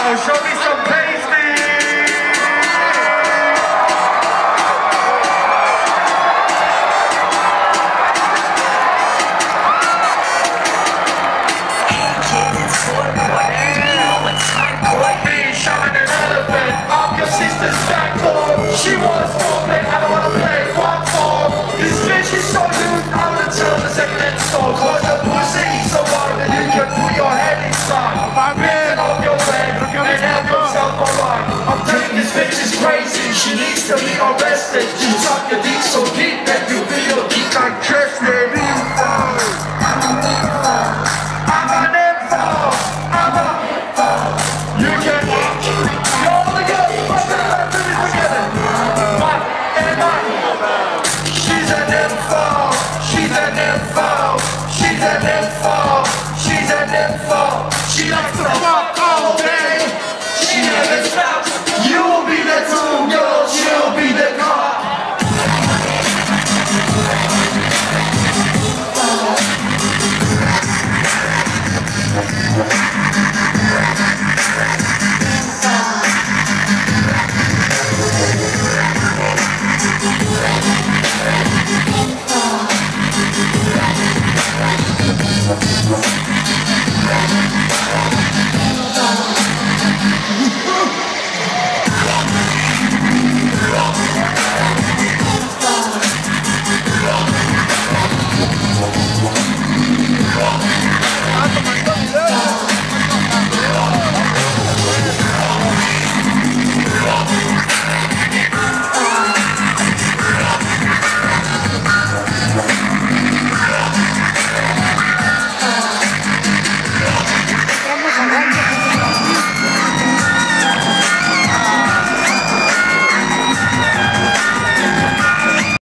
Show me some pasty. Hey kid, it's Borgore. Do you know what time, boy? Me shoving an elephant up your sister's backboard. She wants more play, I don't wanna play. What for? This bitch is so loose, I'm gonna tell the second store. Cause the pussy is so hard that you can put your head inside. Ripping off your leg and help yourself alright. I'm telling this bitch is crazy, she needs to be arrested. She suck your dick so deep that you feel your dick unchested. I'm a nympho. You can you only get together. What am I? She's a nympho. She's a nympho. She's a nympho. She's a nympho. She likes to fuck.